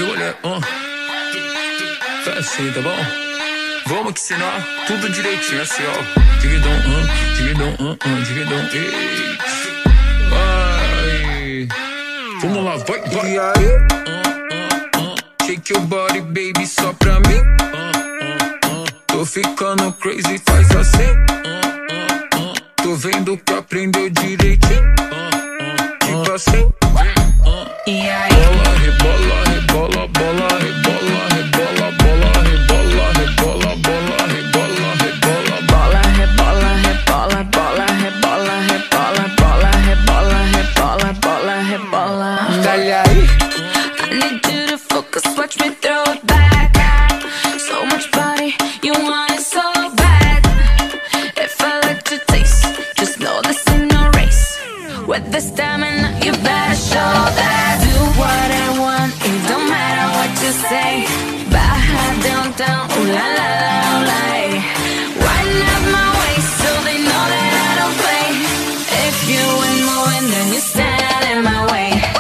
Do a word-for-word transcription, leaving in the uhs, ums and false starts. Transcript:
olhar, uh. Faz assim, tá bom? Vamos que ensinar tudo direitinho, assim, ó. Dividão, uh, dividão, uh, uh, dividão, ei. Vai. Vamos lá, vai, vai. Uh, uh, uh. Shake your body, baby, só pra mim. Uh, uh, uh. Tô ficando crazy, faz assim. Uh, uh, uh. Tô vendo que aprendeu direitinho. Uh, uh, tipo assim. E aí? Bola, rebola, rebola, bola, rebola, rebola, bola, rebola, rebola, bola, rebola, rebola, bola, rebola, rebola, bola, rebola, rebola, bola, rebola, rebola, bola, rebola. Dale aí. I need you to focus, watch me throw it back. So much body, you want it so bad. If I let you taste, just know this ain't no race. With the stamina, you better show that. Do what I want, it don't matter what you say. Baja downtown, ooh la la la, ooh la. Wind up my waist so they know that I don't play. If you ain't moving, then you stand in my way.